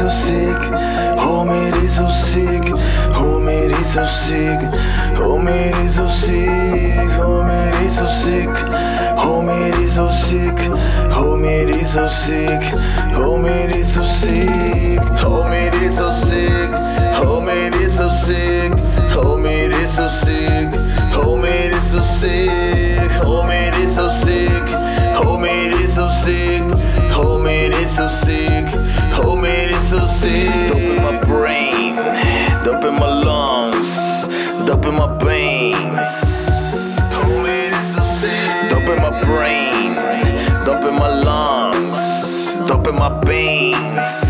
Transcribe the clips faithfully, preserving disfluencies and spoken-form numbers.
so sick. Homie, it is so sick. Homie, it is so sick. Homie, it is so sick. Homie, it is so sick. Homie, it is so sick. Homie, it is so sick. Homie, it is so sick. Homie, it is so sick. Homie, it is so sick. Homie, it is so sick. Homie, it is so sick. Homie, it is so sick. Homie, it is so sick. Homie, it is so sick. Homie, it is so sick. Dope in my brain, dope in my lungs, dope in my veins. Homie, it is so sick. Dope in my brain, dope in my lungs, dope in my veins.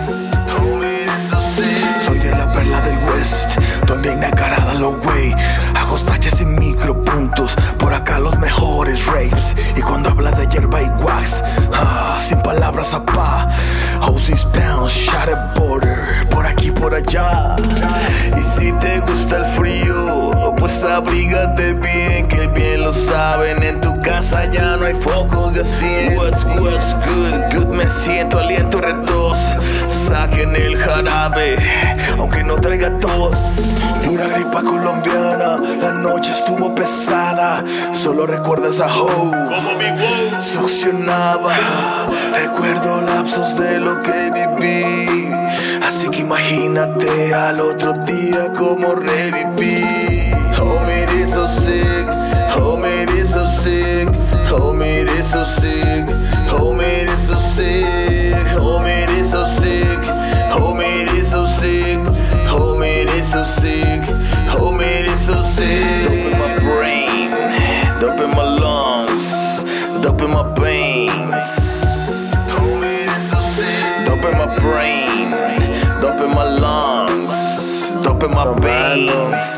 Soy de la perla del West, donde hay nacarada lo güey. Hago tallas en micropuntos, por acá los mejores rapes. Y cuando hablas de hierba y wax, ah, sin palabras apá. O seis pounds, shot at border, por aquí por allá. Y si te gusta el frío, pues abrígate bien, que bien lo saben. En tu casa ya no hay focos de asiento. What's, what's good, good, me siento aliento retos. Saquen el jarabe, aunque no traiga tos. Pura gripa colombiana, la noche estuvo pesada. Solo recuerdas a Ho, como mi wow succionaba. Recuerdo lapsos de lo que viví, así que imagínate al otro día como reviví. Homie, it is so sick. Homie, it is so sick. Homie, it is so sick. Homie, it is so sick. Homie, it is so sick. Homie, it is so sick. Homie, it is so sick. Homie, it is so sick. Dope in my brain, dope in my lungs, dope in my veins. Homie, it is so sick. Dope in my brain, dope in my lungs, dope in my veins.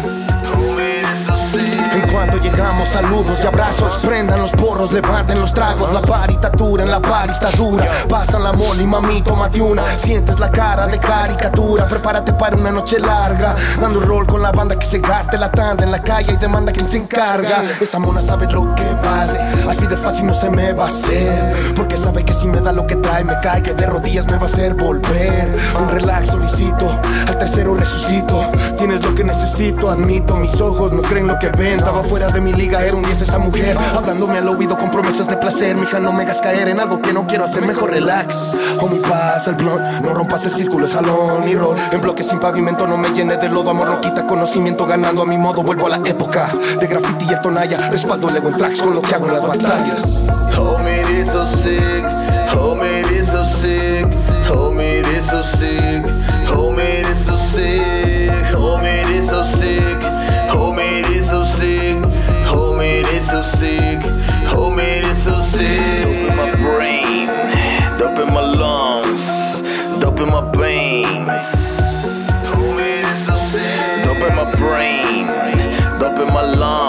Cuando llegamos, saludos y abrazos. Prendan los porros, levanten los tragos. La paritatura en la par está dura. Pasan la moli, mami, tómate una. Sientes la cara de caricatura. Prepárate para una noche larga, dando rol con la banda que se gaste la tanda en la calle y demanda quien se encarga. Esa mona sabe lo que vale, así de fácil no se me va a hacer, porque sabe que si me da lo que trae me cae, que de rodillas me va a hacer volver. Un relax solicito, al tercero resucito. Tienes lo que necesito, admito, mis ojos no creen lo que ven. Estaba fuera de mi liga, era un diez esa mujer, hablándome al oído con promesas de placer. Mija, no me hagas caer en algo que no quiero hacer, mejor relax. Homie, pasa el blunt, no rompas el círculo, es jalón y roll. En bloque sin pavimento, no me llene de lodo. Amor no quita conocimiento, ganando a mi modo. Vuelvo a la época de graffiti y el tonalla. Respaldo el ego en tracks con lo que hago en las batallas. Homie, it is so sick. Homie, it is so sick. Homie, it is so sick. Homie, it is so sick. Homie, it is so sick. Homie, it is so sick. Homie, it is so sick. Homie, it is so sick. Dope in my brain, dope in my lungs, dope in my veins. Homie, it is so sick. Dope in my brain, dope in my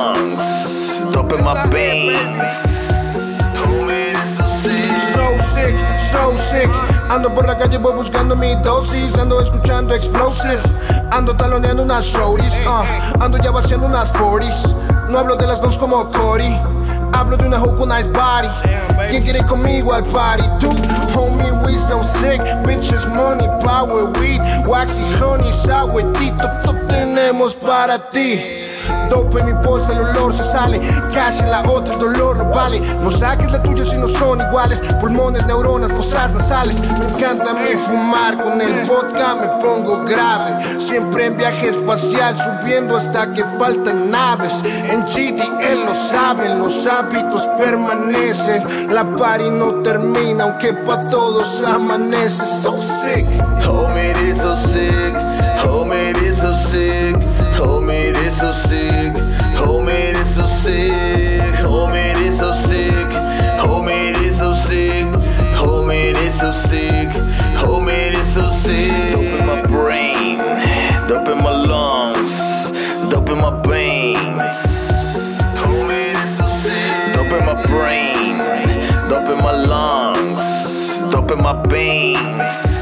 lungs, dope in my veins. Homie, it is so sick. So sick, so sick. Ando por la calle, voy buscando mi dosis. Ando escuchando explosive. Ando taloneando unas shorties, uh, ando ya vaciando unas forties. No hablo de las guns como Cory, hablo de una hoe con nice body. ¿Quién quiere ir conmigo al party? Tú, homie, we so sick. Bitches, money, power, weed, waxy, honey, sour, tito. Todo tenemos para ti. Dope en mi bolsa, el olor se sale. Cash en la otra, el dolor no vale. No saques la tuya si no son iguales. Pulmones, neuronas, fosas nasales. Me encanta a mí fumar, con el vodka me pongo grave. Siempre en viaje espacial, subiendo hasta que faltan naves. En G D L lo saben, los hábitos permanecen. La party no termina, aunque pa' todos amanece. So sick. Homie, it is so sick. Homie, it is so sick. Homie, it is so sick. Homie, it is so sick. Homie, it is so sick. Homie, it is so sick. Homie, it is so sick. Homie, it is so sick. Dope in my brain, dope in my lungs, dope in my veins. Homie, it is so sick. Dope in my brain, dope in my lungs, dope in my veins.